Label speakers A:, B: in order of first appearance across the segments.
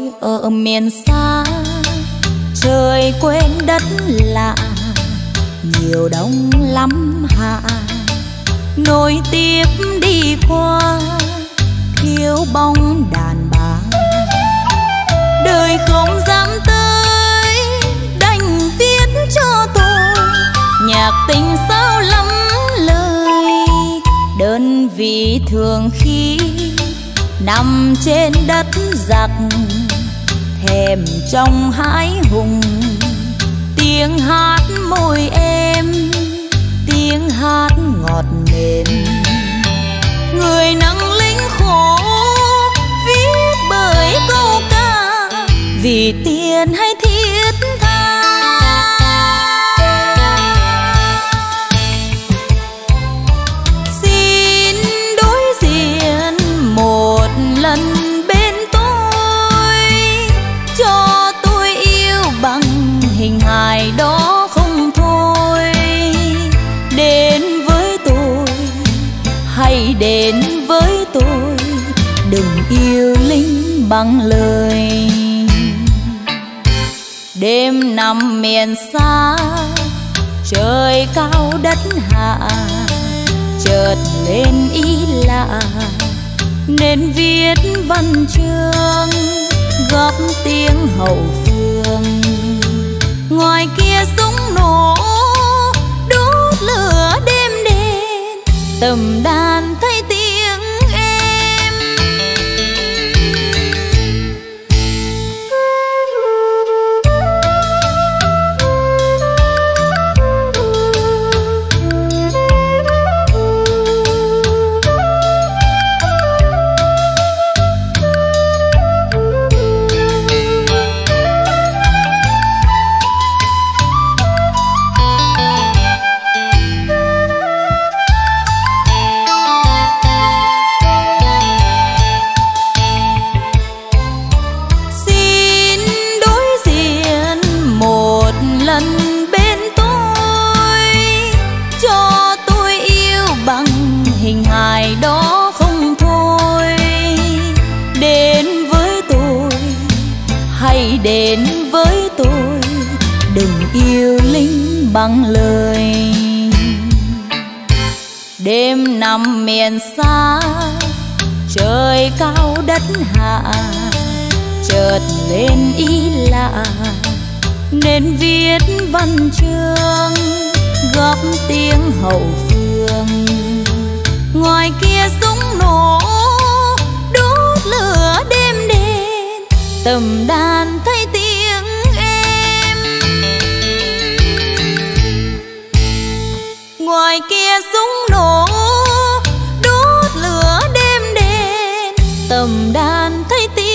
A: ở miền xa, trời quên đất lạ, nhiều đông lắm hạ, nối tiếp đi qua thiếu bóng đàn bà. Đời không dám tới đành viết cho tôi nhạc tình sao lắm lời, đơn vị thường khi nằm trên đất giặc, thèm trong hãi hùng tiếng hát môi em, tiếng hát ngọt mềm. Người nắng lính khổ viết bởi câu ca, vì tiền hay thiết tha. Xin đối diện một lần bên tôi, cho tôi yêu bằng hình hài đó không thôi. Đến với tôi, hãy đến với tôi, đừng yêu lính bằng lời. Đêm nằm miền xa, trời cao đất hạ, chợt lên ý lạ nên viết văn chương góp tiếng hậu phương. Ngoài kia súng nổ đốt lửa đêm đen, tầm đàn thay tiếng em. Đến với tôi, đừng yêu lính bằng lời. Đêm nằm miền xa, trời cao đất hạ, chợt lên ý lạ nên viết văn chương góp tiếng hậu phương. Ngoài kia súng nổ đốt lửa đêm đen, tầm đàn thay tiếng em. Ngoài kia súng nổ đốt lửa đêm đen, tầm đàn thay tiếng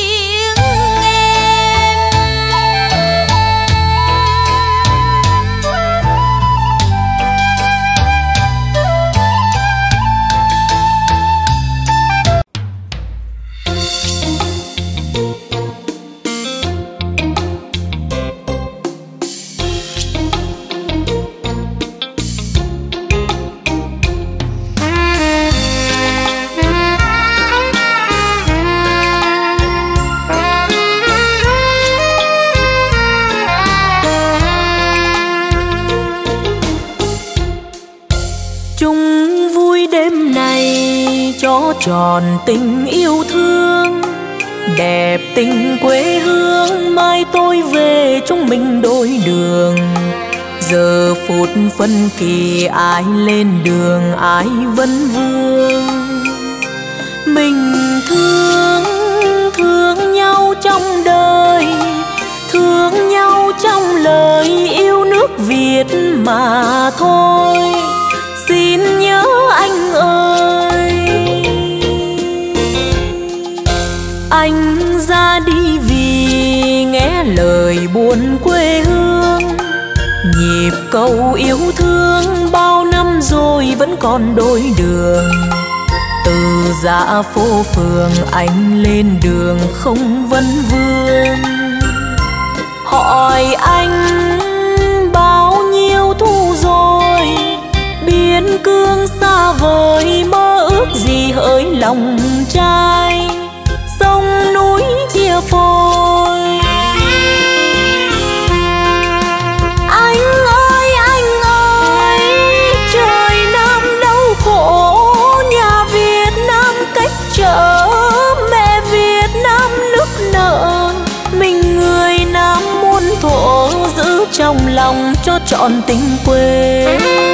A: tròn tình yêu thương, đẹp tình quê hương. Mai tôi về chúng mình đôi đường, giờ phút phân kỳ ai lên đường ai vẫn vương. Mình thương nhau trong đời, thương nhau trong lời yêu nước Việt mà thôi. Xin nhớ anh ơi, anh ra đi vì nghe lời buồn quê hương. Nhịp câu yêu thương bao năm rồi vẫn còn đôi đường. Từ dã phố phường anh lên đường không vấn vương. Hỏi anh bao nhiêu thu rồi, biên cương xa vời mơ ước gì hỡi lòng trai. Sông núi chia phôi trong lòng cho trọn tình quê.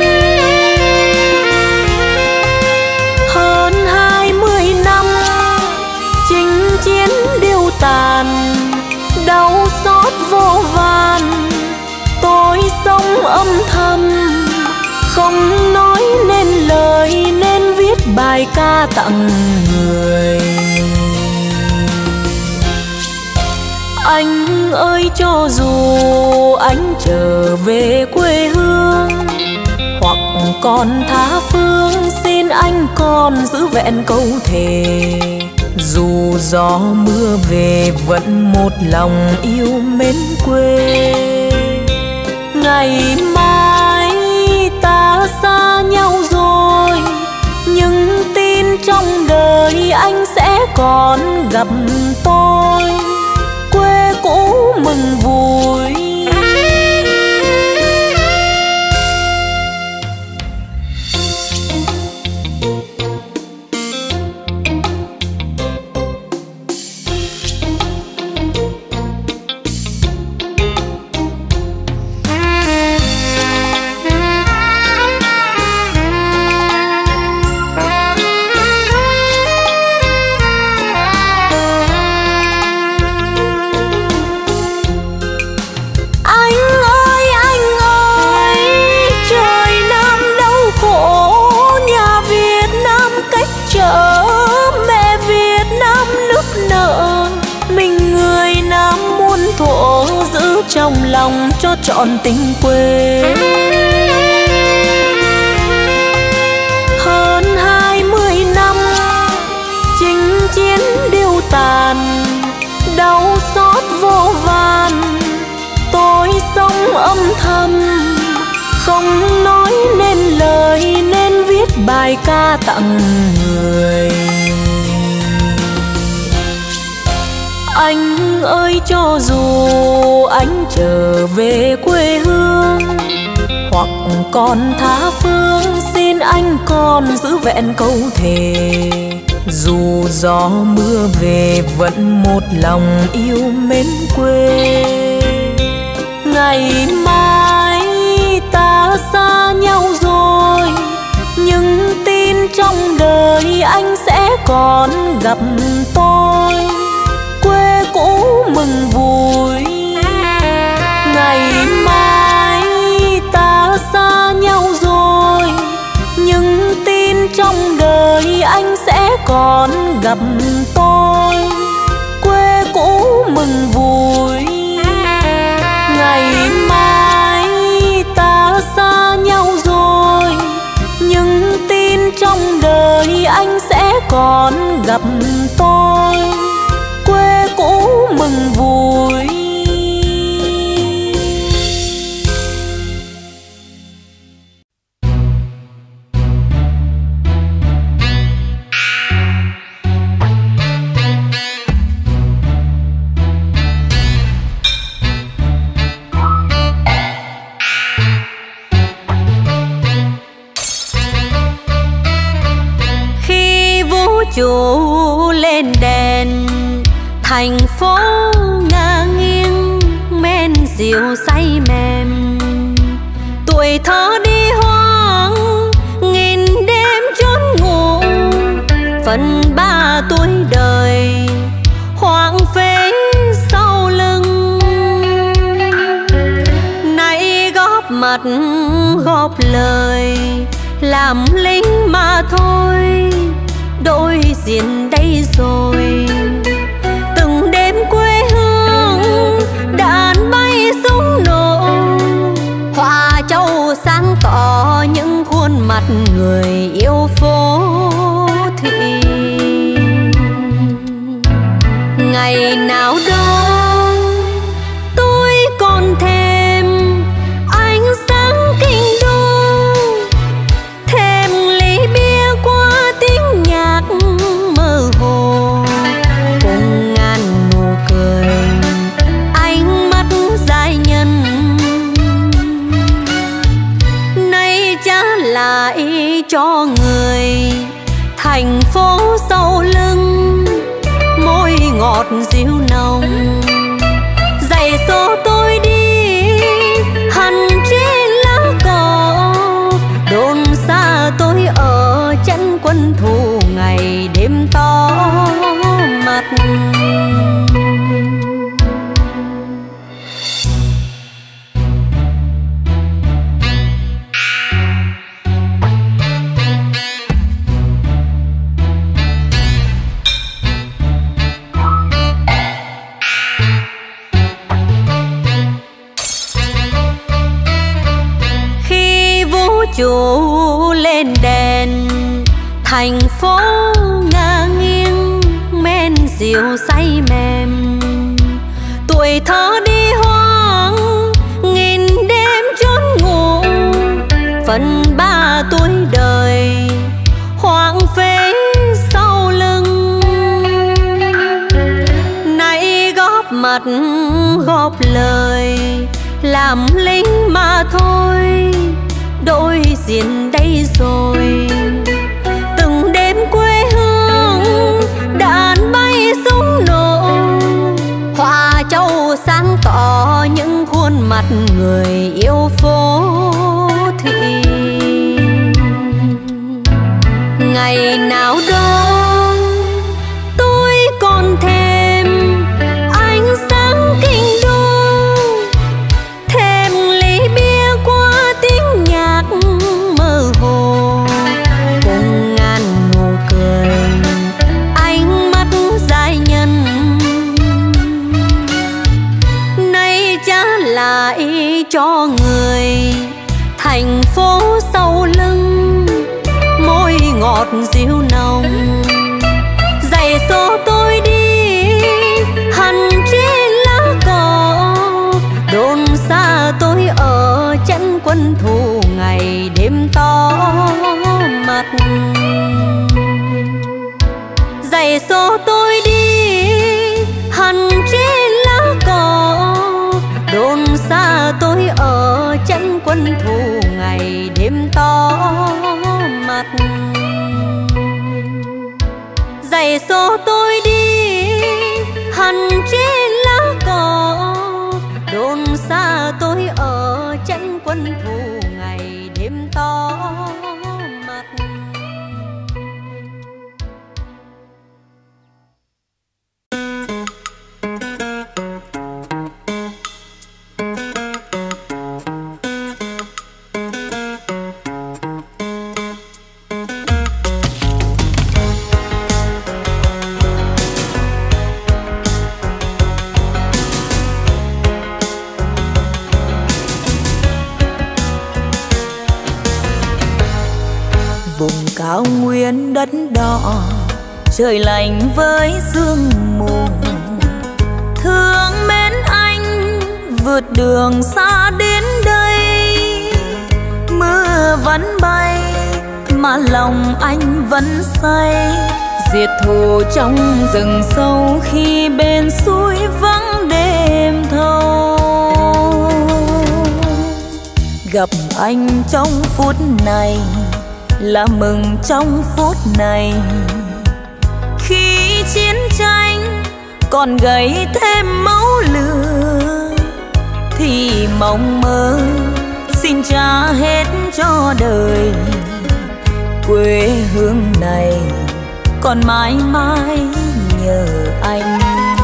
A: Hơn 20 năm chinh chiến điêu tàn, đau xót vô vàn, tôi sống âm thầm không nói nên lời, nên viết bài ca tặng người. Anh ơi, cho dù anh trở về quê hương hoặc còn tha phương, xin anh còn giữ vẹn câu thề. Dù gió mưa về vẫn một lòng yêu mến quê. Ngày mai ta xa nhau rồi, nhưng tin trong đời anh sẽ còn gặp tôi. Quê cũ mừng vui, trong lòng cho trọn tình quê. Hơn 20 năm chinh chiến điêu tàn, đau xót vô vàn, tôi sống âm thầm không nói nên lời, nên viết bài ca tặng người. Anh ơi, cho dù anh trở về quê hương hoặc còn tha phương, xin anh còn giữ vẹn câu thề. Dù gió mưa về vẫn một lòng yêu mến quê. Ngày mai ta xa nhau rồi, nhưng tin trong đời anh sẽ còn gặp tôi. Quê cũ mừng vui, ngày mai ta xa nhau rồi, nhưng tin trong đời anh sẽ còn gặp tôi. Quê cũ mừng vui, ngày mai ta xa nhau rồi, nhưng tin trong đời anh sẽ còn gặp tôi. Quê cũ mừng vui.
B: Khi vũ trụ lên đèn, thành phố ngả nghiêng men rượu say mềm, tuổi thơ đi hoang nghìn đêm chốn ngủ. Phần 3 tuổi đời hoang phế sau lưng, nay góp mặt góp lời làm lính mà thôi, đôi diện đây rồi. Từng đêm quê hương đàn bay súng nổ, Hoa Châu sáng tỏ những khuôn mặt người yêu phố thị. Ngày nào đó tôi còn thèm ánh sáng kinh đô, thèm ly bia qua tiếng nhạc mơ hồ, chiếu lên đèn, thành phố ngả nghiêng men rượu say mềm. Tuổi thơ đi hoang nghìn đêm chốn ngủ, phần 3 tuổi đời hoang phế sau lưng. Nay góp mặt góp lời làm lính mà thôi, đôi diện đây rồi. Từng đêm quê hương đàn bay súng nổ, Hoa Châu sáng tỏ những khuôn mặt người yêu phố thị. Ngày nào đó tôi còn thèm ánh sáng kinh đô, thêm ly bia qua tiếng nhạc mơ hồ, cùng ngàn nụ cười ánh mắt giai nhân. Nay trả lại cho người thành phố sau lưng môi ngọt dịu nồng. Giày số tôi đi hằn trên lá cỏ, đồn xa tôi ở chân quân thù ngày đêm to mặt. Giày số tôi đi hằn trên lá cỏ, đồn xa tôi ở chân quân thù ngày đêm to mặt. Giày số tôi đi hằn trên lá cỏ, đồn xa tôi ở chân quân thù ngày đêm to mặt.
A: Vùng cao nguyên đất đỏ, trời lạnh với sương mù. Thương mến anh vượt đường xa đến đây, mưa vẫn bay mà lòng anh vẫn say. Diệt thù trong rừng sâu khi bên suối vắng đêm thâu. Gặp anh trong phút này là mừng trong phút này, khi chiến tranh còn gầy thêm máu lửa thì mong mơ xin trả hết cho đời. Quê hương này còn mãi mãi nhờ anh.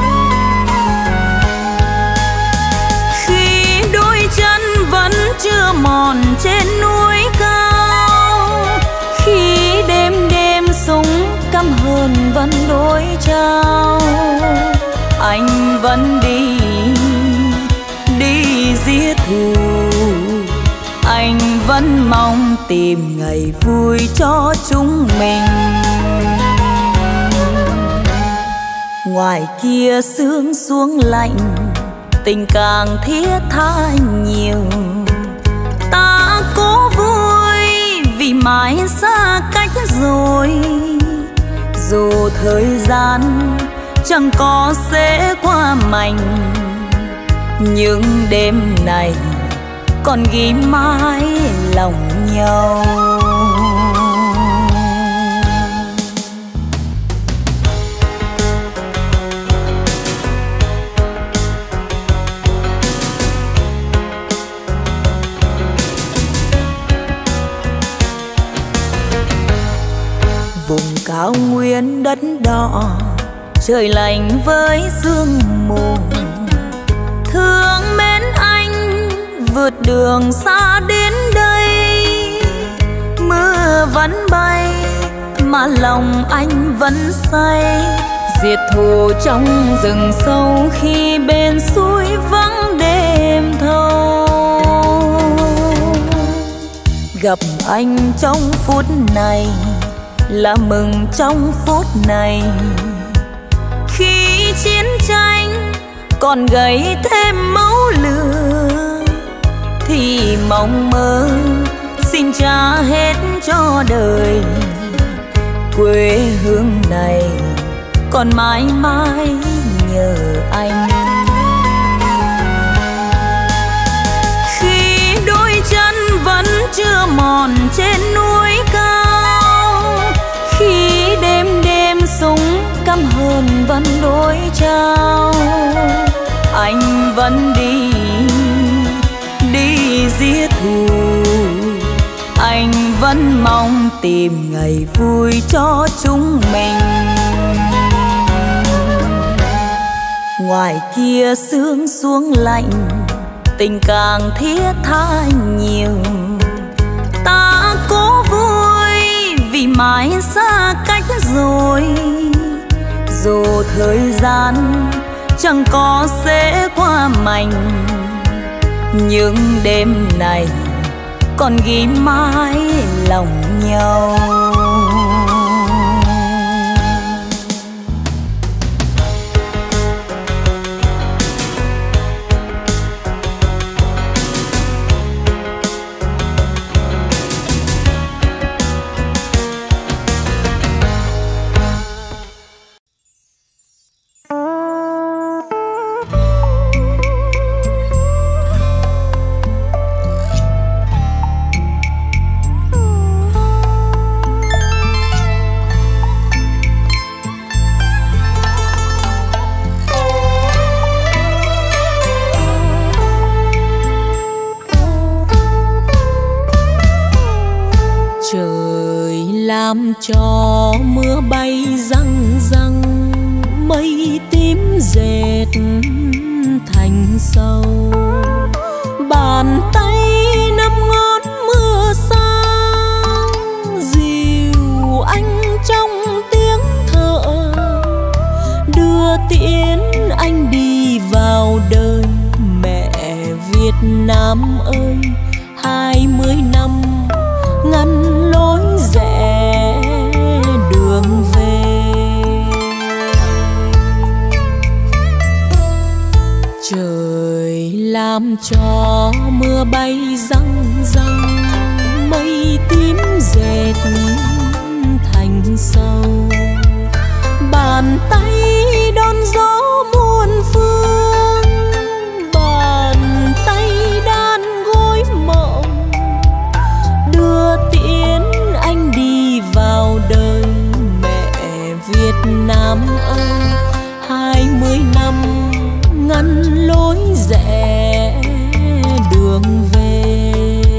A: Khi đôi chân vẫn chưa mòn trên núi cao, khi đêm đêm súng căm hờn vẫn đối trao, anh vẫn đi giết thù. Anh vẫn mong tìm ngày vui cho chúng mình. Ngoài kia sương xuống lạnh, tình càng thiết tha nhiều. Ta cố vui vì mãi xa cách rồi, dù thời gian chẳng có sẽ qua mạnh, nhưng đêm này còn ghi mãi lòng nhau. Vùng cao nguyên đất đỏ, trời lạnh với sương mù. Thương mến anh vượt đường xa đến đây, mưa vẫn bay mà lòng anh vẫn say. Diệt thù trong rừng sâu khi bên suối vắng đêm thâu. gặp anh trong phút này là mừng trong phút này. Khi chiến tranh còn gầy thêm máu lửa thì mong mơ xin trả hết cho đời. Quê hương này còn mãi mãi nhờ anh. Khi đôi chân vẫn chưa mòn trên núi cao, khi đêm đêm súng căm hờn vẫn đối trao, anh vẫn đi giết thù. Anh vẫn mong tìm ngày vui cho chúng mình. Ngoài kia sương xuống lạnh, tình càng thiết tha nhiều. Ta cố vui vì mãi xa cách rồi, dù thời gian chẳng có sẽ qua mành, nhưng đêm này còn ghi mãi lòng nhau. Làm cho mưa bay răng răng, mây tím dệt thành sâu. Bàn tay năm ngón mưa xa, dìu anh trong tiếng thở, đưa tiễn anh đi vào đời. Mẹ Việt Nam ơi, 20 năm ngăn lối rẽ đường về. Trời làm cho mưa bay răng răng, mây tím dệt thành sâu. Bàn tay đón gió muôn phương, bàn tay đan gối mộng, đưa tiễn anh đi vào đời. Mẹ Việt Nam ơi, 20 năm ngăn lối rẽ đường về.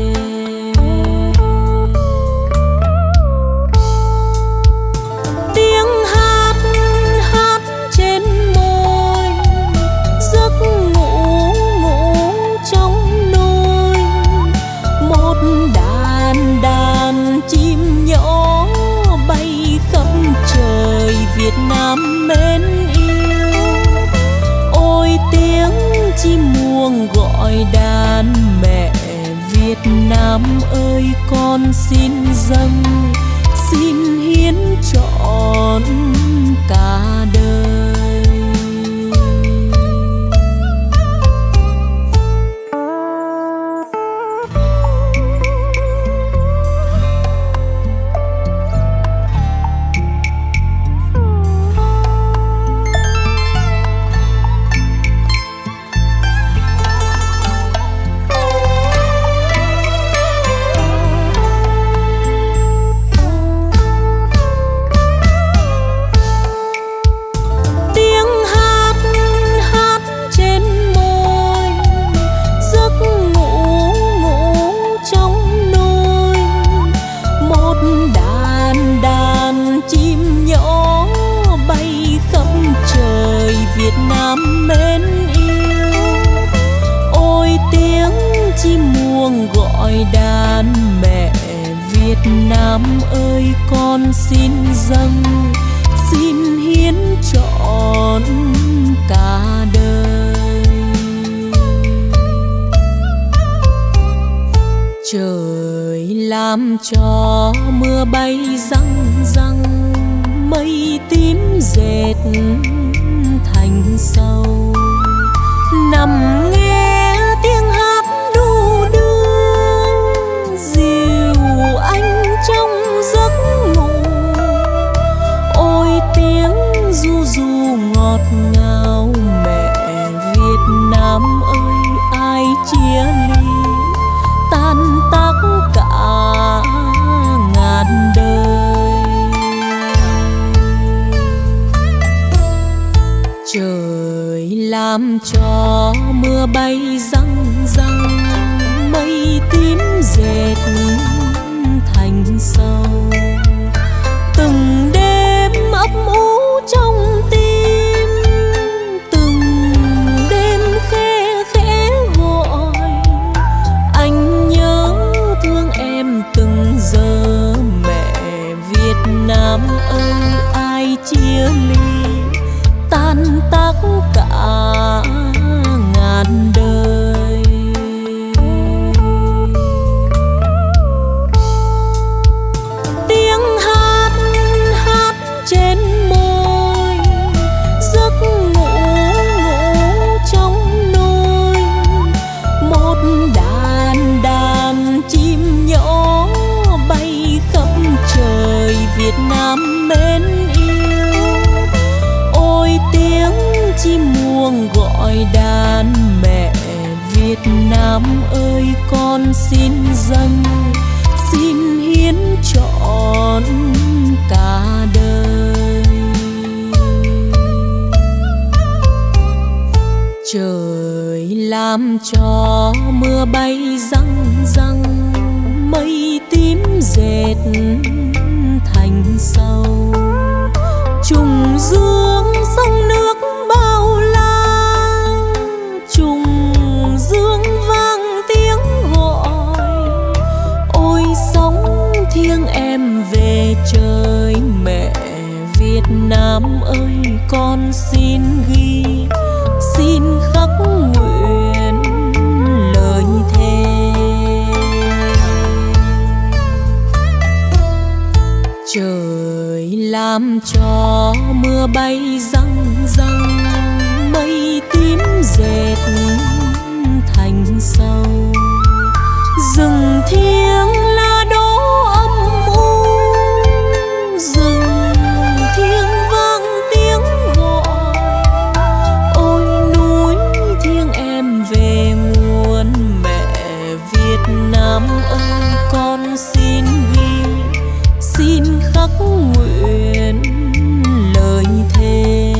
A: Tiếng hát hát trên môi, giấc ngủ ngủ trong nôi. Một đàn chim nhỏ bay khắp trời Việt Nam mến yêu. Ôi tiếng chim muông gọi đàn. Mẹ Việt Nam ơi, con xin dâng, xin hiến trọn cả đời. Việt Nam mến yêu. Ôi tiếng chim muông gọi đàn. Mẹ Việt Nam ơi, con xin dâng, xin hiến trọn cả đời. Trời làm làm cho mưa bay răng răng, mây tím dệt thành sâu. Nằm nghe tiếng hát đu đưa, dìu anh trong giấc ngủ. Ôi tiếng ru ru ngọt ngào, mẹ Việt Nam ơi ai chia ly, tan tác cả ngàn đời. Trời làm cho mưa bay răng răng, mây tím dệt thành sâu. Từng đêm ấp ủ trong tim, từng đêm khe khẽ gọi. Anh nhớ thương em từng giờ, mẹ Việt Nam ơi ai chia ly, tan tác cả ngàn đời. Tiếng hát hát trên môi, giấc ngủ ngủ trong nôi. Một đàn đàn chim nhỏ bay khắp trời, Việt Nam mến yêu. Ôi tiếng chim muông gọi đàn, mẹ Việt Nam ơi con xin dâng, xin hiến trọn cả đời. Trời làm cho mưa bay răng răng, mây tím dệt thành sâu. Trùng dương sông nước bao la, trùng dương vang tiếng gọi. Ôi sóng thiêng em về trời, mẹ Việt Nam ơi con xin ghi, xin khắc nguyện lời thề. Trời làm cho mưa bay răng răng, mây tím dệt thành sâu. Rừng thiêng là đố âm u, rừng thiêng vang tiếng gọi. Ôi núi thiêng em về nguồn, mẹ Việt Nam ơi con xin ghi, xin khắc nguyện lời thề.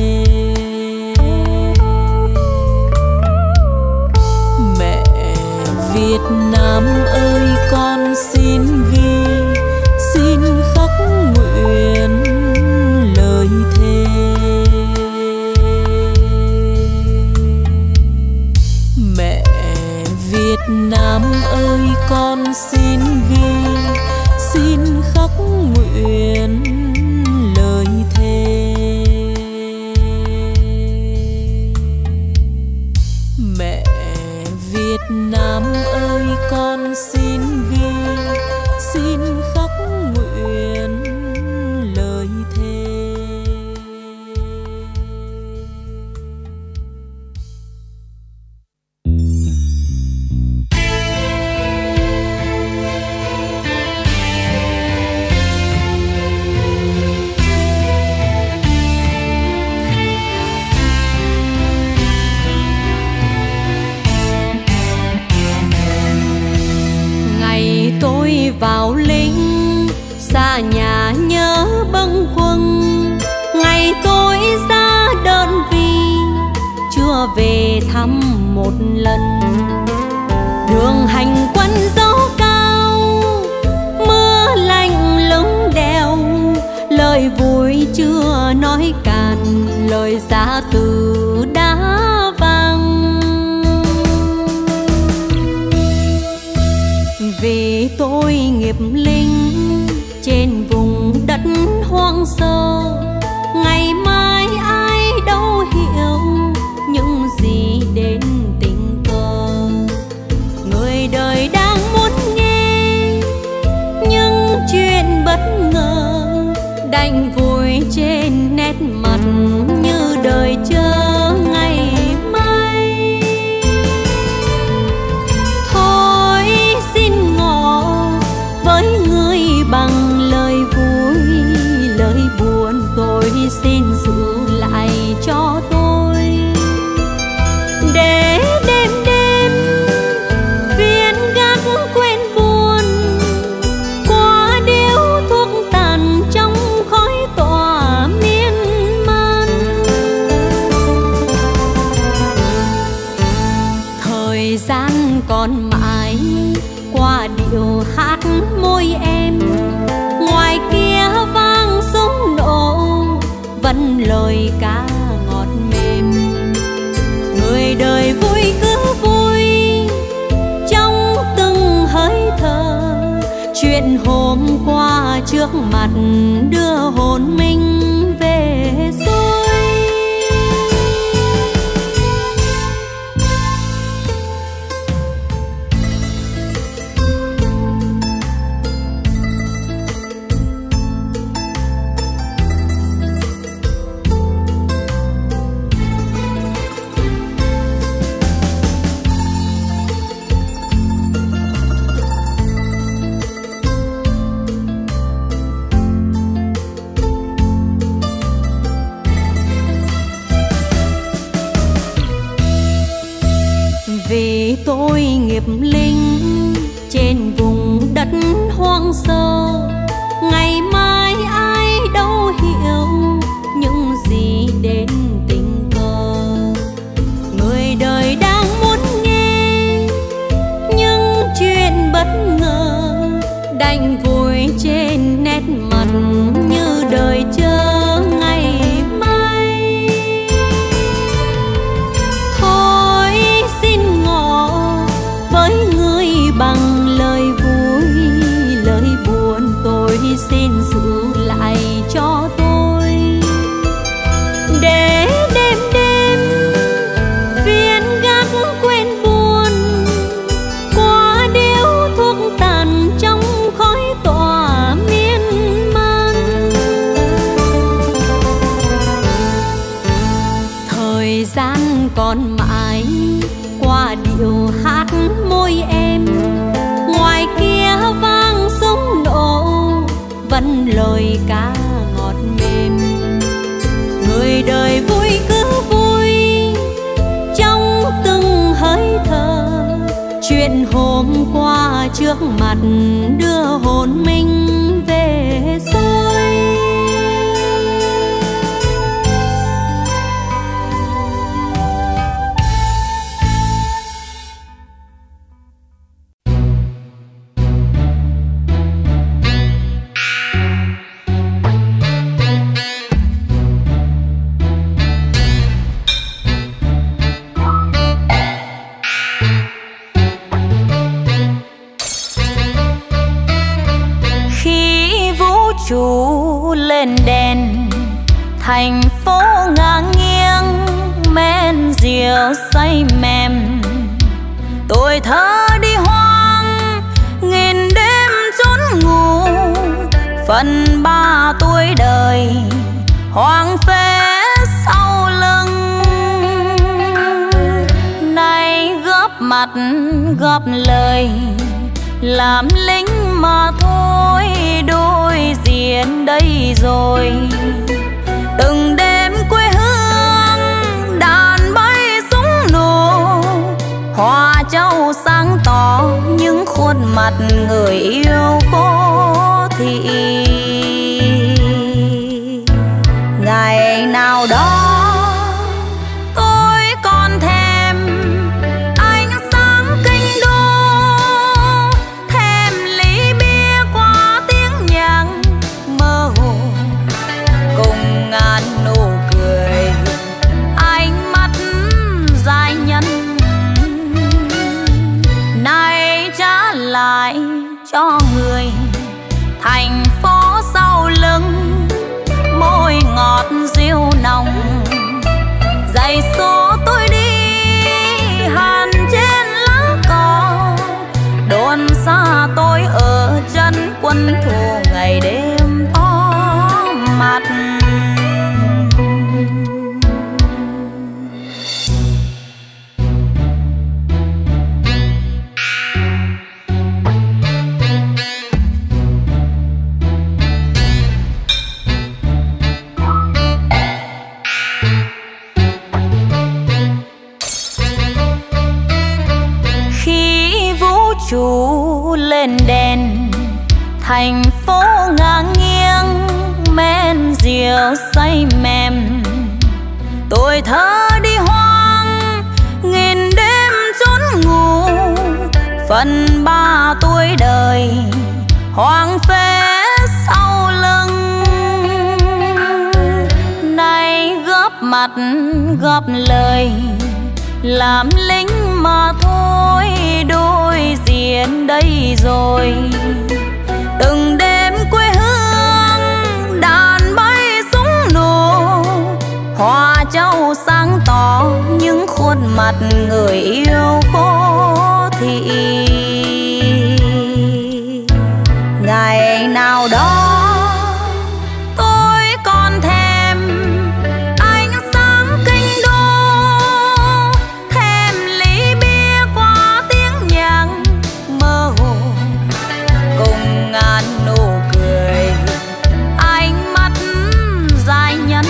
A: Mẹ Việt Nam ơi con xin ghi, xin khắc nguyện lời thề. Mẹ Việt Nam ơi con xin ghi, xin khắc nguyện lời thề. Mẹ Việt Nam ơi con xin ghi, xin khắc nguyện lời thề. Tôi vào lính xa nhà nhớ bâng khuâng, ngày tôi ra đơn vị chưa về thăm một lần. Đường hành quân dấu cao, mưa lạnh lững đèo, lời vui chưa nói cạn, lời giá từ đã vang. Vì tôi nghiệp linh trên vùng đất hoang sơ, ngày mai ai đâu hiểu những gì đến tình cờ. Người đời đang muốn nghe
B: đành vùi trên nét mặt như đời chờ ngày mai. Thôi xin ngỏ với người bằng lời vui, lời buồn tôi xin giữ lại cho tôi, để đêm đêm viên gác quên buồn, qua điếu thuốc tàn trong khói tỏa miên man. Thời gian còn mãi qua điệu hát môi em, ngoài kia vang súng nổ vẫn lời ca ngọt mềm. Người đời vui cứ vui trong từng hơi thở, chuyện hôm qua trước mặt đưa hồn mình về xuôi. Vì tôi nghiệp linh trên vùng đất hoang sơ, ngày mai ai đâu hiểu những gì đến tình cờ. Người đời đang muốn nghe những chuyện bất ngờ, đành vùi trên nét mặt như đời chờ ngày mai. Thôi xin ngỏ với người bằng lời vui, lời buồn tôi xin giữ lại cho tôi, để đêm đêm viên gác quên buồn, qua điếu thuốc tàn trong khói tỏa miên man. Thời gian còn mãi qua điệu hát môi em, ngoài kia vang súng nổ vẫn lời ca ngọt mềm. Người đời vui cứ vui trong từng hơi thở, chuyện hôm qua trước mặt đưa hồn mình về xuôi.
A: Chú lên đèn thành phố ngang nghiêng, men rượu say mềm, tuổi thơ đi hoang nghìn đêm trốn ngủ. Phần 3 tuổi đời hoang phế sau lưng, nay góp mặt góp lời làm lính mà thôi, đôi diện đây rồi. Từng đêm quê hương đàn bay súng nổ, hoa châu sáng tỏ những khuôn mặt người yêu phố thị. Ngày nào đó tôi còn thèm ánh sáng kinh đô, thèm ly bia qua tiếng nhạc mơ hồ, cùng ngàn nụ cười ánh mắt dài nhân. Nay trả lại cho người thành phố sau lưng, môi ngọt diêu nồng giày số tôi đi hàn trên lá cỏ, đồn xa tôi ở chân quân thù ngày đêm to màn. chú lên đèn, thành phố ngang nghiêng men rượu say mềm. Tuổi thơ đi hoang nghìn đêm trốn ngủ, phần 3 tuổi đời hoang phế sau lưng. Nay góp mặt góp lời làm lính mà thôi, đôi diện đây rồi. Từng đêm quê hương đàn bay súng nổ, hoa châu sáng tỏ những khuôn mặt người yêu phố thị. Ngày nào đó tôi còn thèm ánh sáng kinh đô, thèm ly bia qua tiếng nhạc mơ hồ, cùng ngàn nụ cười ánh mắt dài nhân.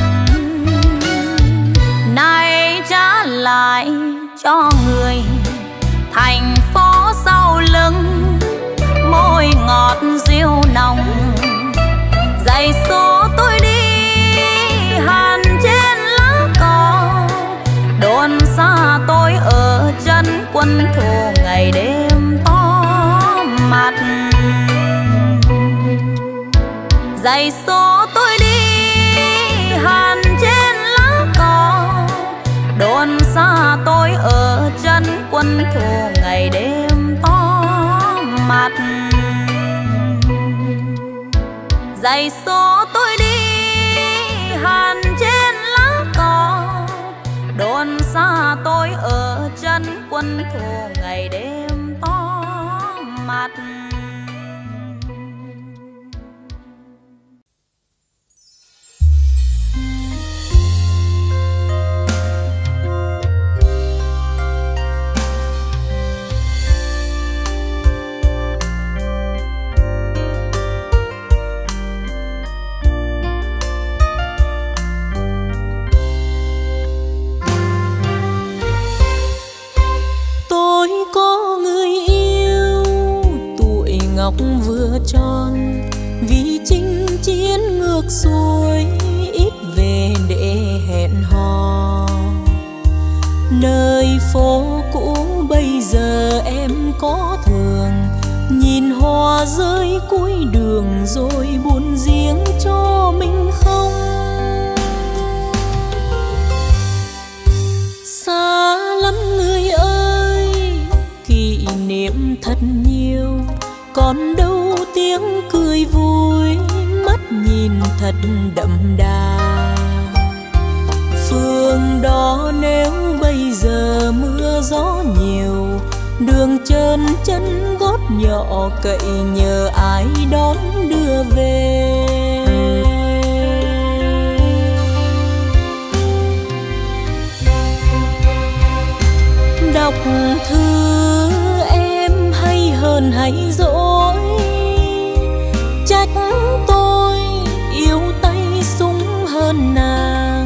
A: Nay trả lại cho người thành phố sau lưng, môi ngọt diêu nồng. Giày số tôi đi hàn trên lá cỏ, đồn xa tôi ở chân quân thù ngày đêm to mặt. Giày số tôi đi hàn trên lá cỏ, đồn xa tôi ở chân quân thù ngày đêm to mặt. Giày số tôi đi hàn trên lá cỏ, đồn xa tôi ở chân quân thù ngày đêm to mặt.
B: Ngọc vừa tròn vì chinh chiến ngược xuôi, ít về để hẹn hò. Nơi phố cũ bây giờ em có thường nhìn hoa rơi cuối đường rồi buồn riêng cho mình không? Xa lắm người ơi, kỷ niệm thật nhiều, còn đâu tiếng cười vui, mắt nhìn thật đậm đà. Phương đó nếu bây giờ mưa gió nhiều, đường trơn chân gót nhỏ cậy nhờ ai đón đưa về. Đọc thư em hay hơn hay dỗi, trách tôi yêu tay súng hơn nàng.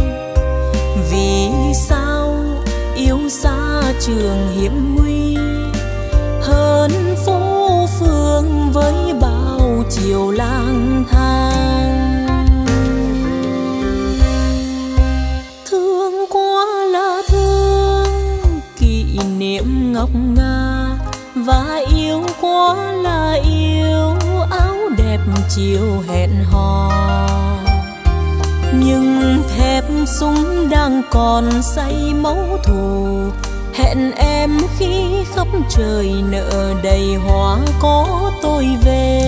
B: Vì sao yêu xa trường hiểm nguy, hơn phố phường với bao chiều lang thang. Thương quá là thương, kỷ niệm ngọc ngà, và yêu quá là yêu áo đẹp chiều hẹn hò. Nhưng thép súng đang còn say máu thù, hẹn em khi khắp trời nợ đầy hoa có tôi về.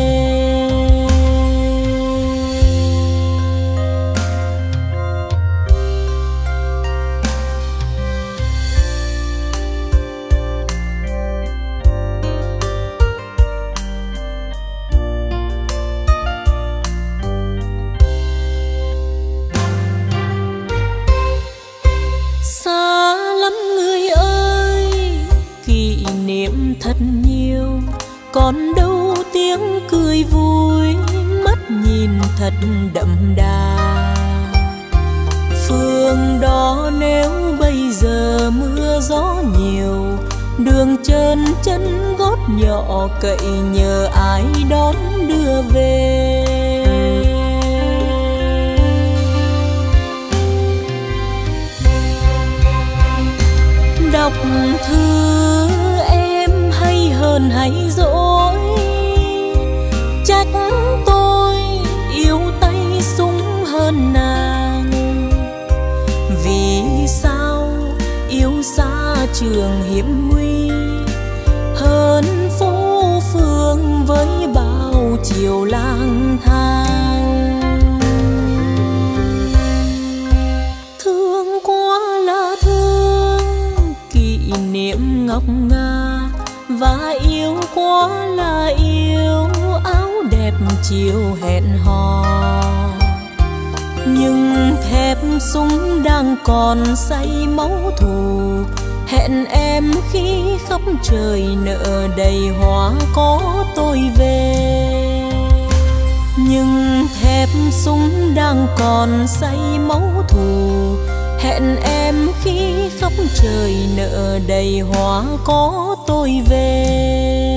B: Thật nhiều, còn đâu tiếng cười vui, mắt nhìn thật đậm đà. Phương đó nếu bây giờ mưa gió nhiều, đường trơn chân gót nhỏ cậy nhờ ai đón đưa về. Đọc thư em hay hơn hay dỗi, chắc tôi yêu tay súng hơn nàng. Vì sao yêu xa trường hiểm nguy, hơn phố phường với bao chiều lang thang. Thương quá là thương, kỷ niệm ngọc ngà, và yêu quá là yêu áo đẹp chiều hẹn hò. Nhưng thép súng đang còn say máu thù, hẹn em khi khắp trời nợ đầy hoa có tôi về. Nhưng thép súng đang còn say máu thù, hẹn em khi khắp trời nợ đầy hoa có tôi về.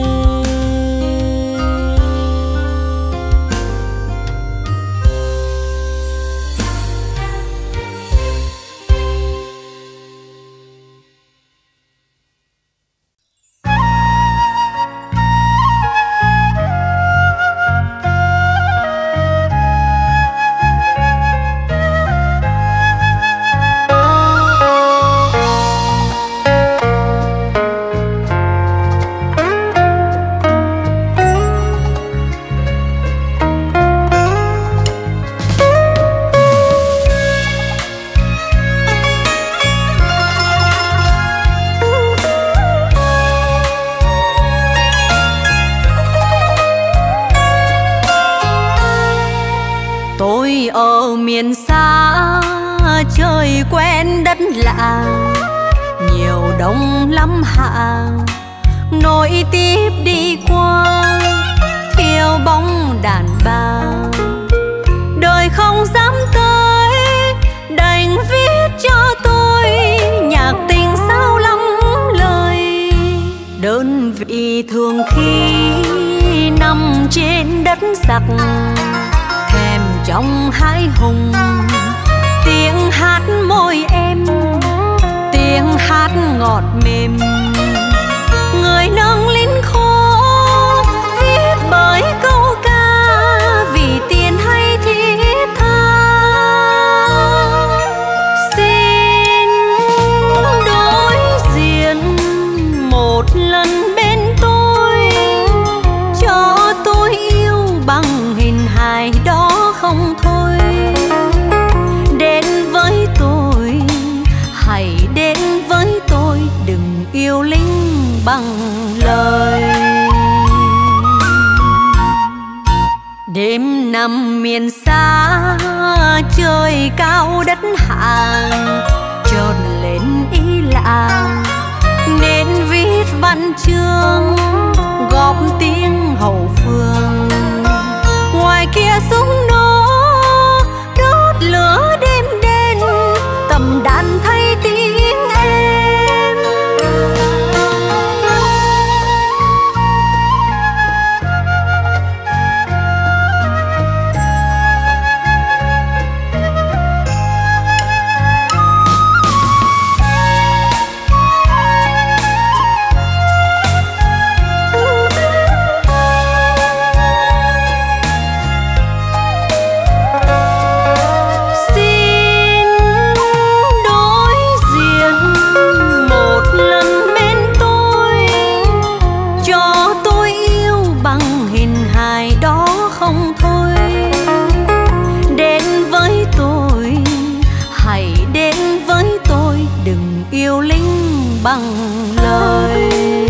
A: Miền xa trời quen đất lạ, nhiều đông lắm hạ nối tiếp đi qua, khiêu bóng đàn bà đời không dám tới, đành viết cho tôi nhạc tình sao lắm lời. Đơn vị thường khi nằm trên đất giặc, trong hai hùng tiếng hát môi em, tiếng hát ngọt mềm, người nâng lính khô viết bởi câu ca vì tiền hay thiết tha. Xin đối diện một lần bên tôi, cho tôi yêu bằng hình hài đó không thôi. Đến với tôi, hãy đến với tôi, đừng yêu lính bằng lời. Đêm nằm miền xa trời cao đất hạ, chợt lên ý lạ nên viết văn chương góp tiếng hậu phương. Ngoài kia súng nổ đốt lửa đêm đen, cầm đàn thay tiếng em. Bằng lời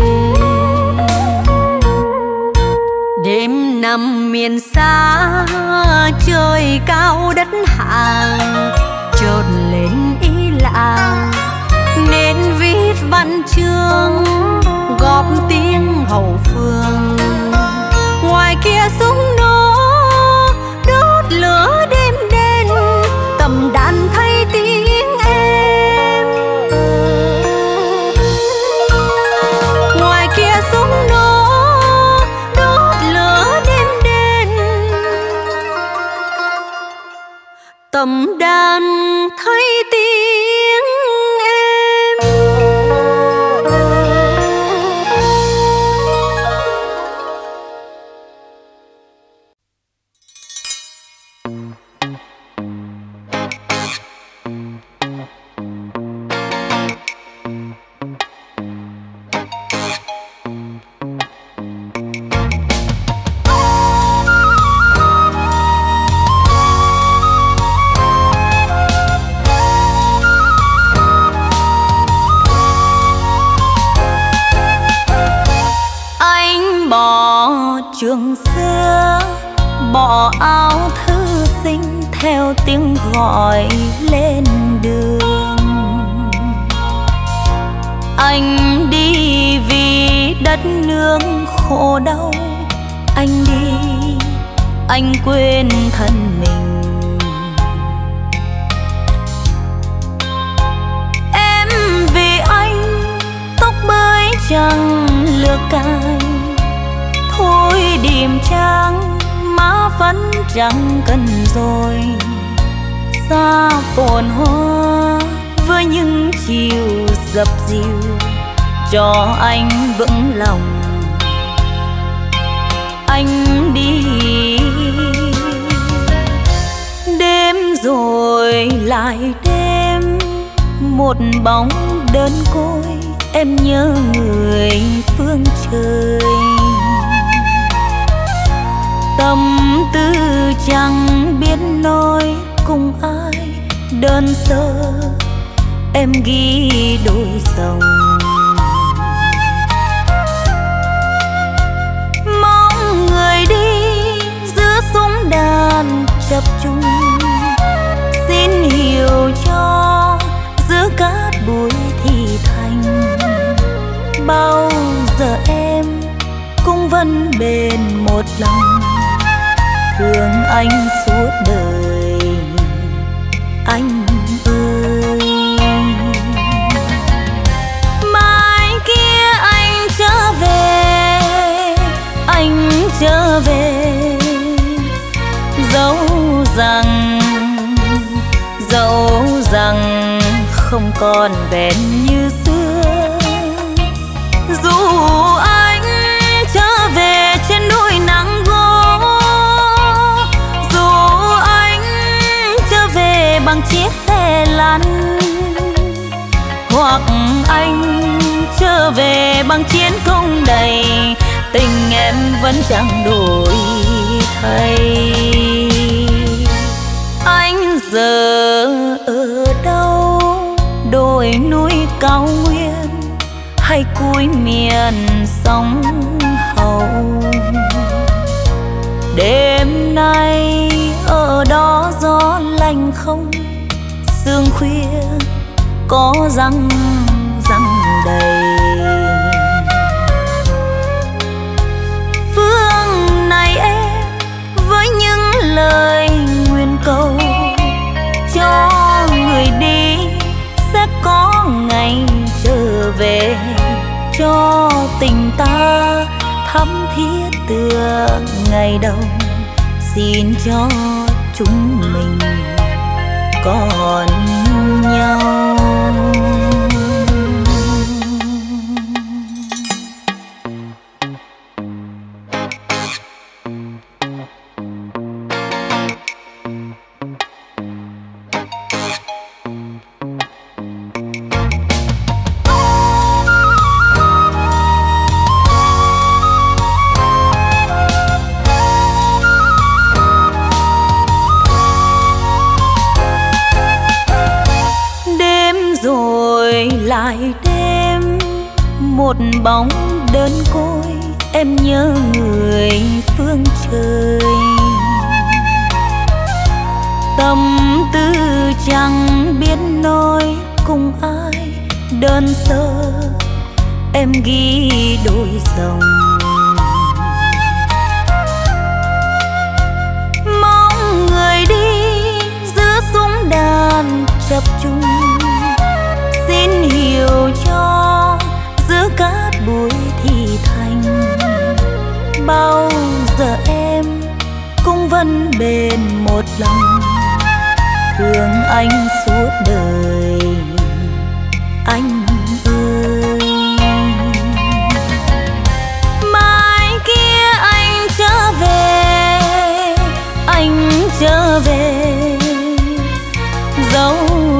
A: đêm nằm miền xa trời cao đất hạ, chợt lên ý lạ nên viết văn chương góp tiếng hậu phương. Ngoài kia súng nổ đốt lửa đêm đen, cầm đàn thay tiếng em.
B: trường xưa, bỏ áo thư sinh theo tiếng gọi lên đường. Anh đi vì đất nước khổ đau, anh đi anh quên thân mình. Em vì anh tóc bới chẳng lừa cài, thôi điềm trang má vẫn chẳng cần rồi. Xa phồn hoa với những chiều dập dìu, cho anh vững lòng. Anh đi đêm rồi lại đêm, một bóng đơn côi em nhớ người phương trời. Tâm tư chẳng biết nói cùng ai, đơn sơ em ghi đôi dòng. Mong người đi giữa súng đàn chập chung, xin hiểu cho giữa cát bụi thì thành. Bao giờ em cũng vẫn bền một lòng, thương anh suốt đời anh ơi. Mai kia anh trở về, anh trở về, dẫu rằng không còn vẹn như xưa. Dù anh trở về trên đôi nắng gỗ, dù anh trở về bằng chiếc xe lăn, hoặc anh trở về bằng chiến công đầy, tình em vẫn chẳng đổi thay. Anh giờ ở đâu, đồi núi cao nguyên hay cuối miền sông Hậu? Đêm nay ở đó gió lạnh không, sương khuya có răng đầy. Phương này em với những lời nguyện cầu, cho người đi sẽ có ngày trở về, cho tình ta thắm thiết tựa ngày đầu. Xin cho chúng mình còn nhau. Lại đêm, một bóng đơn côi em nhớ người phương trời. Tâm tư chẳng biết nói cùng ai, đơn sơ em ghi đôi dòng. Mong người đi giữa súng đàn chập chung, xin hiểu cho giữa cát bụi thì thành. Bao giờ em cũng vẫn bền một lòng, thương anh suốt đời anh ơi. Mai kia anh trở về, anh trở về, dẫu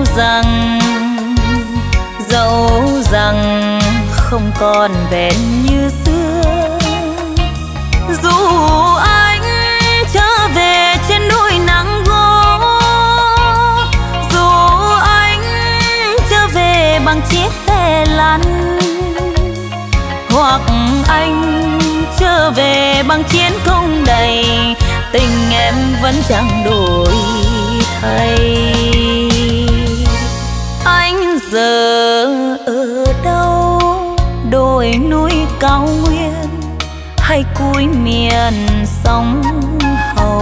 B: rằng không còn vẹn như xưa. Dù anh trở về trên đôi nắng gỗ, dù anh trở về bằng chiếc xe lăn, hoặc anh
A: trở về bằng chiến công đầy, tình em vẫn chẳng đổi thay. Anh giờ ở đâu, đồi núi cao nguyên hay cuối miền sông Hậu?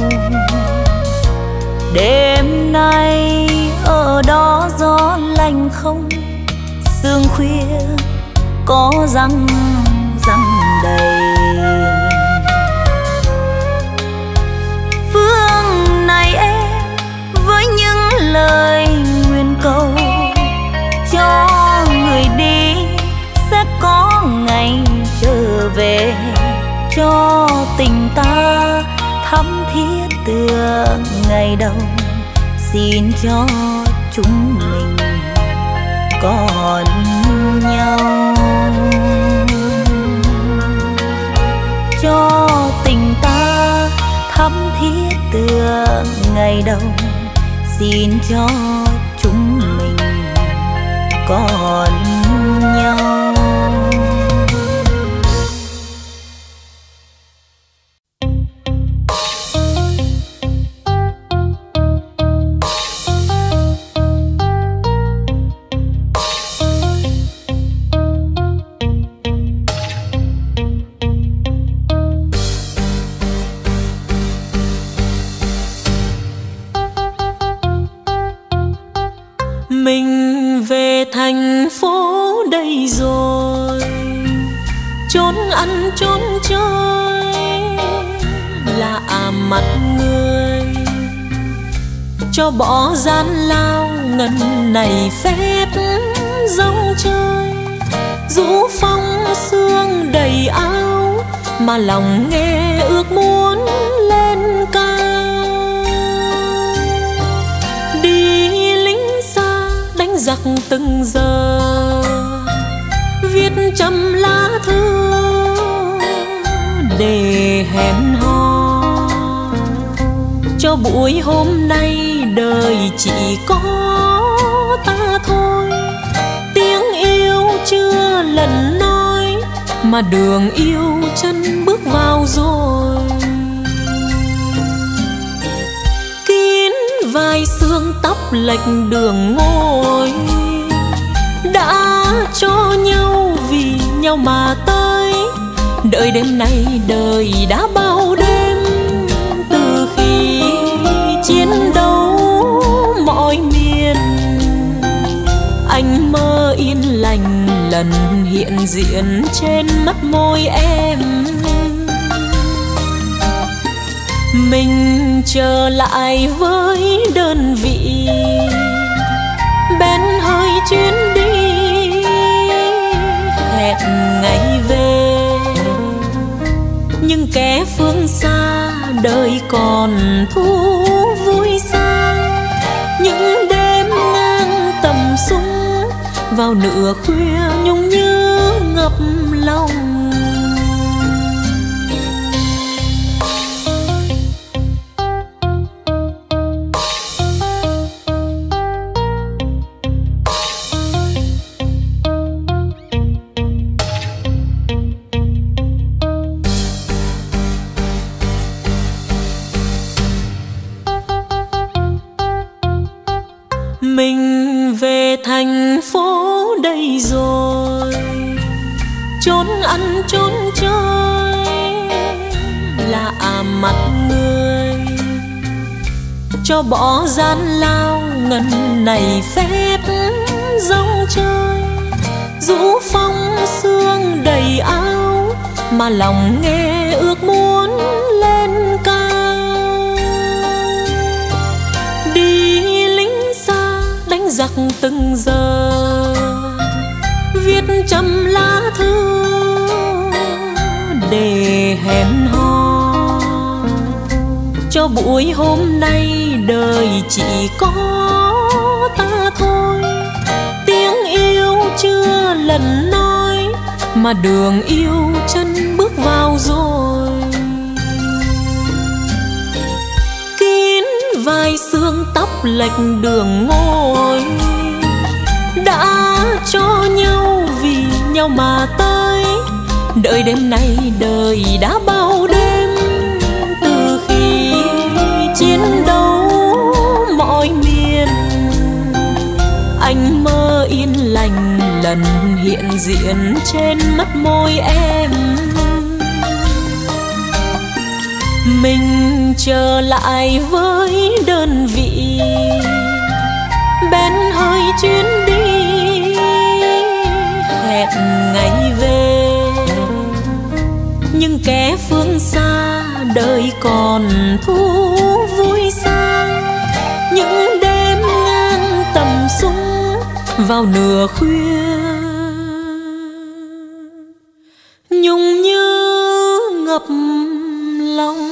A: Đêm nay ở đó gió lạnh không, sương khuya có răng đầy. Phương này em với những lời nguyện cầu, cho người đi sẽ có ngày trở về, cho tình ta thắm thiết tựa ngày đầu. Xin cho chúng mình còn nhau, cho tình ta thắm thiết tựa ngày đầu. Xin cho chúng mình còn nhau.
B: Mình về thành phố đây rồi, trốn ăn trốn chơi là mặt người, cho bỏ gian lao ngần này phép rong chơi. Rũ phong sương đầy áo mà lòng nghe ước muốn lên cao. Đi đánh giặc từng giờ, viết trăm lá thư để hẹn hò, cho buổi hôm nay đời chỉ có ta thôi. Tiếng yêu chưa lần nói mà đường yêu chân bước vào rồi. Vai xương tóc lệch đường ngồi, đã cho nhau vì nhau mà tới. Đợi đêm nay đời đã bao đêm, từ khi chiến đấu mọi miền. Anh mơ yên lành lần hiện diện trên mắt môi em. Mình trở lại với đơn vị, bên hơi chuyến đi hẹn ngày về. Nhưng kẻ phương xa đời còn thú vui xa, những đêm ngang tầm súng vào nửa khuya nhung nhớ ngập lòng. Mình về thành phố đây rồi, trốn ăn trốn chơi là mặt người, cho bỏ gian lao ngần này phép rong chơi. Rũ phong sương đầy áo mà lòng nghe ước muốn lên cao. Đi lính xa đánh giặc từng giờ, viết trăm lá thư để hẹn hò, cho buổi hôm nay đời chỉ có ta thôi. Tiếng yêu chưa lần nói mà đường yêu chân bước vào rồi. Kín vai xương tóc lệch đường ngồi, đã cho nhau vì nhau mà tới.
A: đợi đêm nay đời đã bao đêm, từ khi chiến đấu mọi miền. Anh mơ yên lành lần hiện diện trên mắt môi em. Mình trở lại với đơn vị bên hơi chuyến đi, hẹn ngày về. Nhưng kẻ phương xa đời còn thú vui sang, những đêm ngang tầm súng vào nửa khuya, nhung nhớ ngập lòng.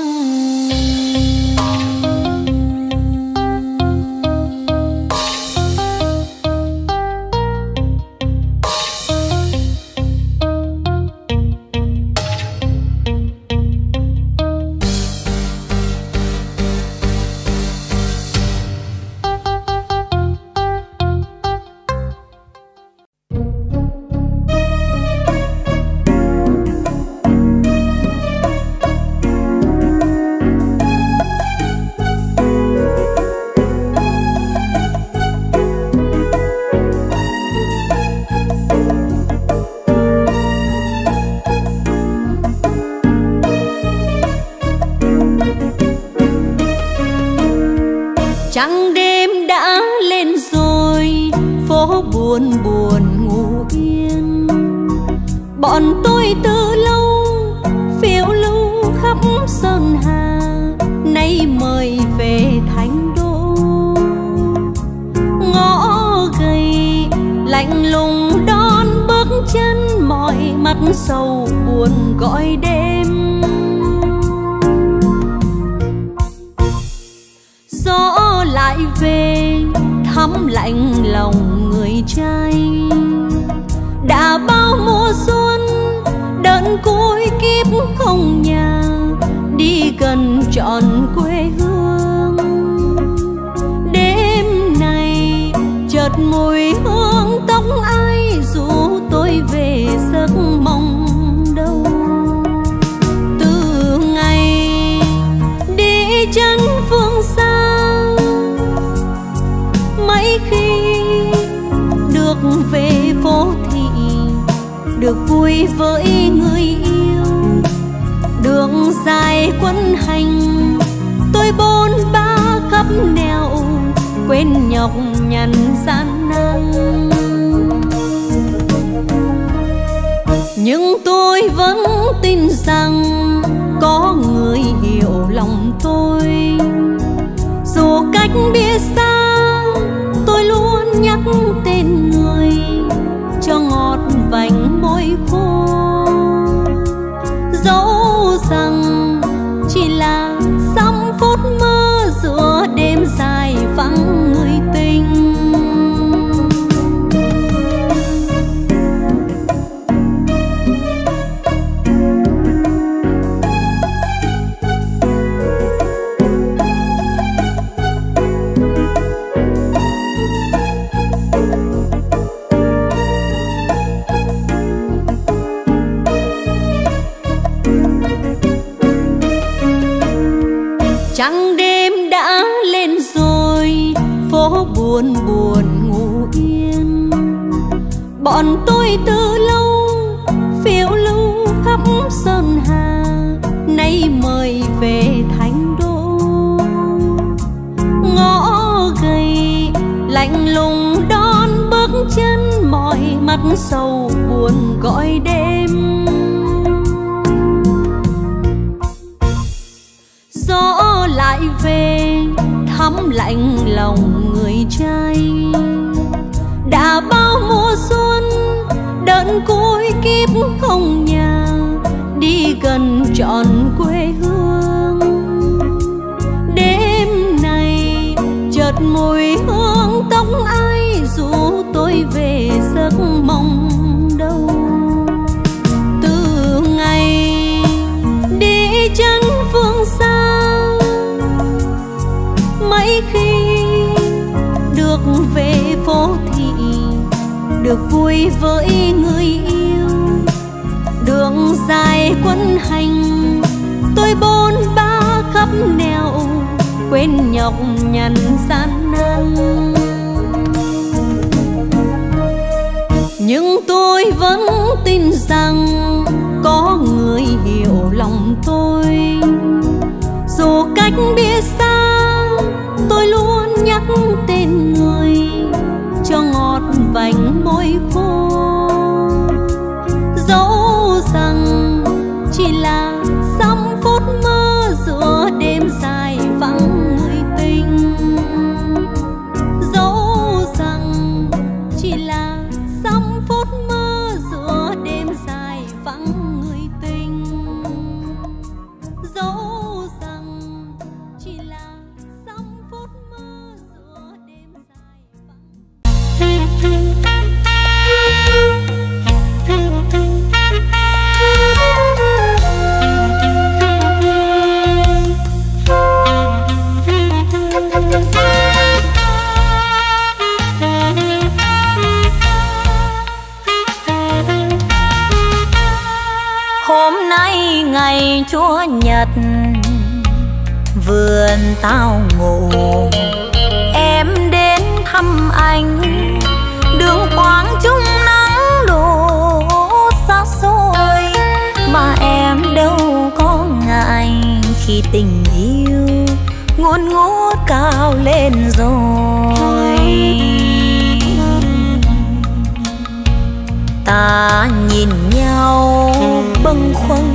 B: Trăng đêm đã lên rồi, phố buồn buồn ngủ yên. Bọn tôi từ lâu phiêu lưu khắp sơn hà, nay mời về Thành Đô. Ngõ gầy lạnh lùng đón bước chân, mỏi mắt sầu buồn gọi đêm. Gió lại về thấm lạnh lòng người trai, đã bao mùa xuân đơn côi kiếp không nhà, đi gần trọn quê hương. Đêm này chợt mùi hương tóc ai rủ tôi về giấc mộng đâu. Từ ngày đi chân phương xa, mấy khi được về phố thị, được vui với người yêu. Đường dài quân hành tôi bôn ba khắp nẻo, quên nhọc nhằn gian nan. Nhưng tôi vẫn tin rằng có người hiểu lòng tôi, dù cách biệt xa tôi luôn nhắc tên người cho ngọt vành môi khô. Dẫu rằng chỉ là dăm phút mơ giữa đêm dài vắng người tình. Trăng đêm đã lên rồi, phố buồn buồn ngủ yên. Bọn tôi từ lâu phiêu lưu khắp sơn hà, nay mời về Thành Đô. Ngõ gầy lạnh lùng đón bước chân, mỏi mắt sầu buồn gọi đêm. Gió lại về thấm lạnh lòng người trai, đã bao mùa xuân đơn côi kiếp không nhà, đi gần trọn quê hương. Đêm này chợt mùi hương tóc ai rủ tôi về giấc mộng đâu. Từ ngày đi chân phương xa, mấy khi được về phố thị, được vui với người yêu. Đường quên nhọc nhằn gian nan. Nhưng tôi vẫn tin rằng có người hiểu lòng tôi. Dù cách biệt xa, tôi luôn nhắc tên người cho ngọt vành môi khô. Dẫu rằng chỉ là dăm phút mơ giữa đêm dài vắng người tình. Dẫu rằng chỉ là dăm phút mơ giữa đêm dài vắng người tình. Dẫu rằng chỉ là dăm phút mơ giữa đêm dài vắng.
A: Hôm nay ngày Chúa Nhật, vườn tao ngộ em đến thăm anh. Đường quang trung nắng đổ xa xôi, mà em đâu có ngại khi tình yêu ngùn ngút cao lên rồi. Ta nhìn nhau bâng khuâng,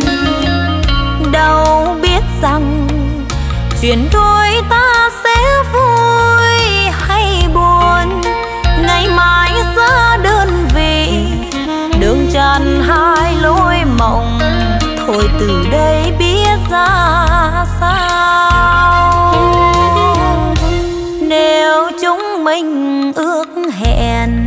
A: đâu biết rằng chuyện đôi ta sẽ vui hay buồn. Ngày mai ra đơn vị, đường trần hai lối mộng, thôi từ đây biết ra sao. Nếu chúng mình ước hẹn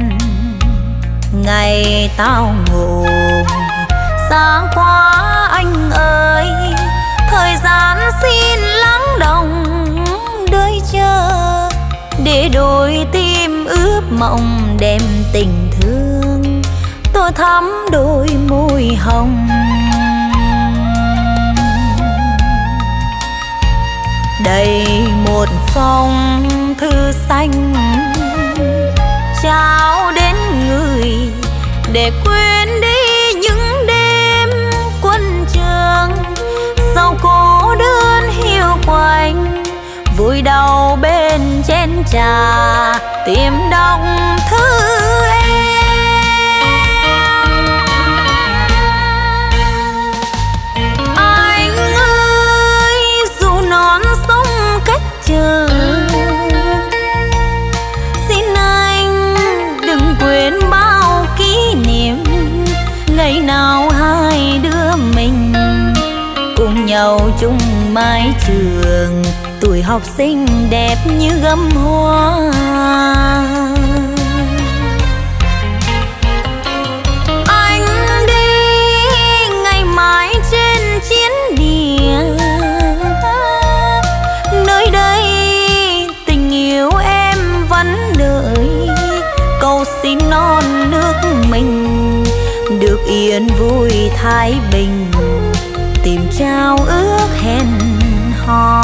A: ngày tao ngộ, xa quá anh ơi, thời gian xin lắng đồng đợi chờ, để đôi tim ướp mộng đem tình thương tô thắm đôi môi hồng. Đây một phong thư xanh trao đến người, để quên đi những đêm quân trường. Sau cô đơn hiu quạnh, vui đau bên chén trà, tìm đọc thư em. Anh ơi, dù non sông cách chờ, xin anh đừng quên bao kỷ niệm. Ngày nào hai đứa mình cùng nhau chung mái trường, tuổi học sinh đẹp như gấm hoa. Anh đi ngày mai trên chiến địa, nơi đây tình yêu em vẫn đợi. Cầu xin non nước mình được yên vui thái bình, tìm trao ước hẹn hò.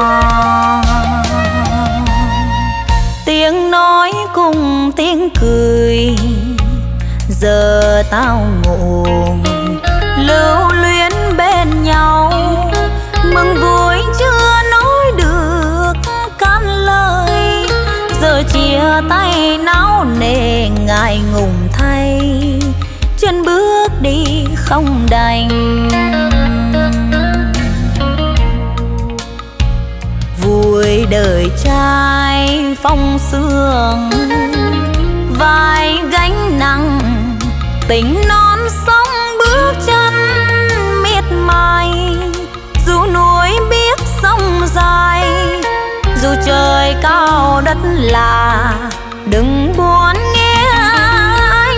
A: Tiếng nói cùng tiếng cười, giờ tao ngộ lưu luyến bên nhau. Mừng vui chưa nói được cạn lời, giờ chia tay náo nề ngại ngùng thay, chân bước đi không đành. Vui đời trai phong sương, vai gánh nặng tình non sông bước chân miệt mài. Dù núi biết sông dài, dù trời cao đất lạ, đừng buồn nghe anh.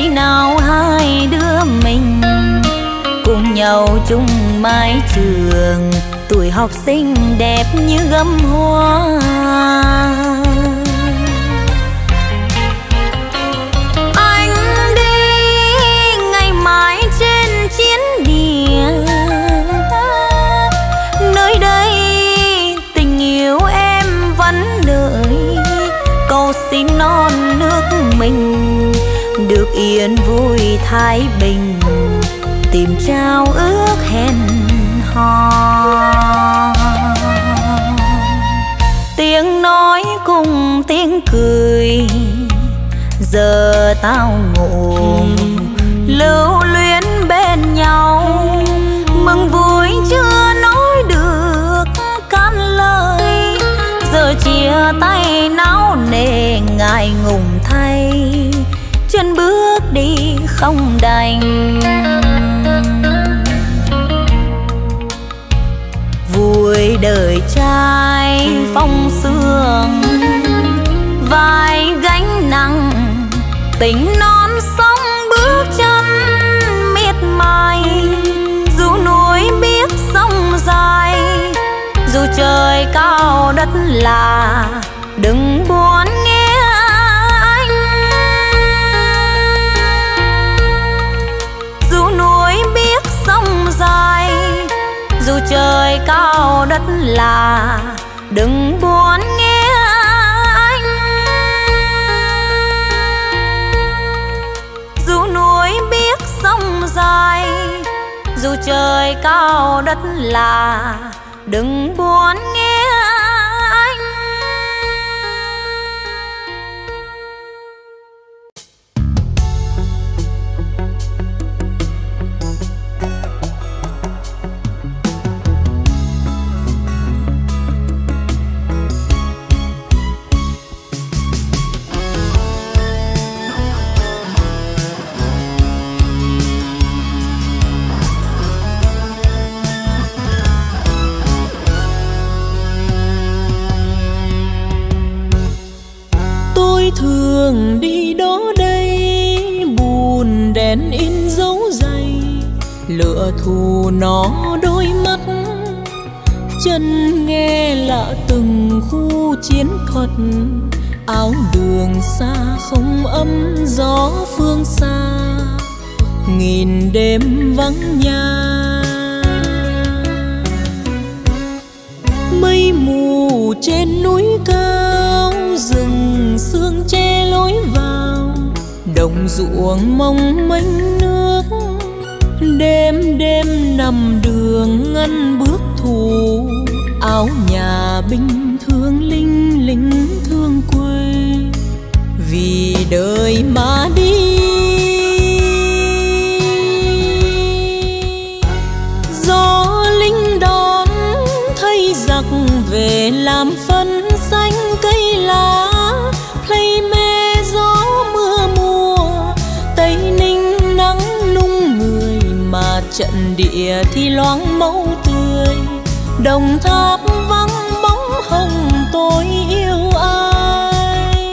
B: nào hai đứa mình cùng nhau chung mái trường, tuổi học sinh đẹp như gấm hoa. Anh đi ngày mãi trên chiến địa, nơi đây tình yêu em vẫn đợi, cầu xin non nước mình được yên vui thái bình, tìm trao ước hẹn hò. Tiếng nói cùng tiếng cười giờ tao ngộ, lưu luyến bên nhau, mừng vui chưa nói được cạn lời, giờ chia tay náo nề ngại ngùng thay, chân bước đi không đành. Vui đời trai phong sương, vai gánh nặng tình non sông bước chân miệt mài, dù núi biết sông dài, dù trời cao đất lạ, đừng buồn nghe anh. Dù núi biết sông dài, dù trời cao đất lạ, đừng buồn nghe anh. Dù núi biết sông dài, dù trời cao đất lạ, đừng buồn nghe anh.
A: Thường đi đó đây, buồn đèn in dấu giày, lửa thù nó đôi mắt, chân nghe lạ từng khu chiến thuật, áo đường xa không ấm gió phương xa, nghìn đêm vắng nhà. Mây mù trên núi cao, rừng sương che lối vào, đồng ruộng mong mênh nước, đêm đêm nằm đường ngăn bước thù, áo nhà binh thương linh lính thương quê, vì đời mà đi. Gió lính đón thay giặc về làm phân xanh cây lá, play mê gió mưa mùa, Tây Ninh nắng nung người, mà trận địa thì loáng mẫu tươi, Đồng Tháp vắng bóng hồng tôi yêu ai.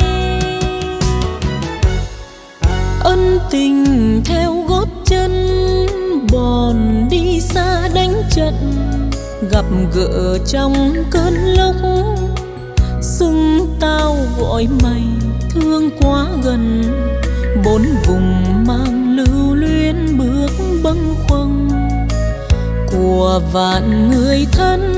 A: Ân tình theo gót chân, bòn đi xa đánh trận, gặp gỡ trong cơn lốc, xưng tao gọi mày thương quá gần, bốn vùng mang lưu luyến bước bâng khuâng của vạn người thân.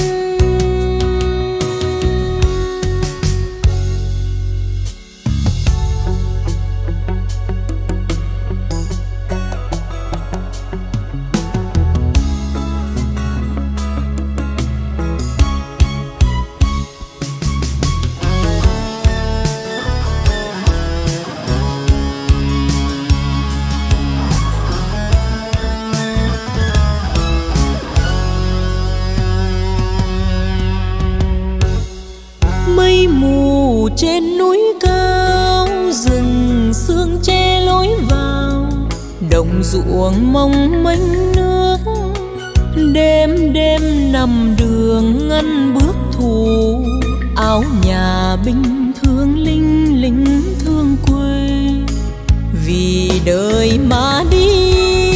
A: Trên núi cao rừng sương che lối vào, đồng ruộng mong mênh nước, đêm đêm nằm đường ngăn bước thù, áo nhà binh thương linh lính thương quê, vì đời
B: người mà đi.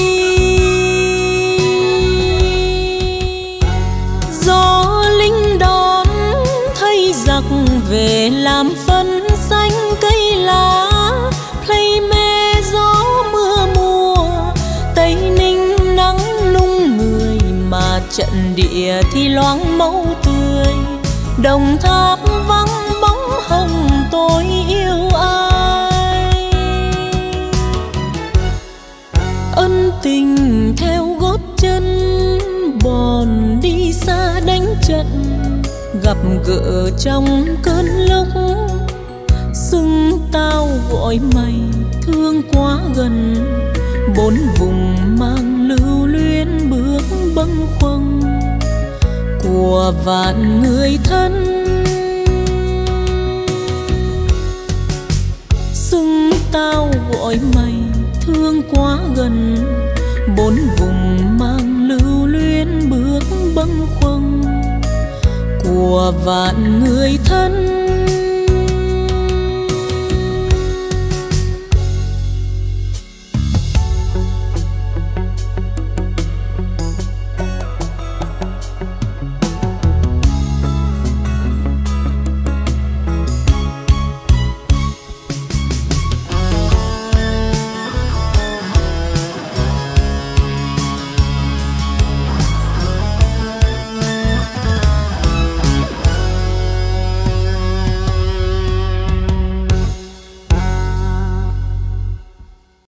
B: Gió lính đón thấy giặc về làm phân xanh cây lá, play me gió mưa mùa Tây Ninh nắng nung người, mà trận địa thì loáng mẫu tươi. Đồng Tháp vắng bóng hồng tôi yêu ai. Ân tình theo gót chân bòn đi xa đánh trận, gặp gỡ trong cơn lốc. Xưng tao gọi mày thương quá gần, bốn vùng mang lưu luyến bước bâng khuâng của vạn người thân. Xưng tao gọi mày thương quá gần, bốn vùng mang lưu luyến bước bâng khuâng của vạn người thân.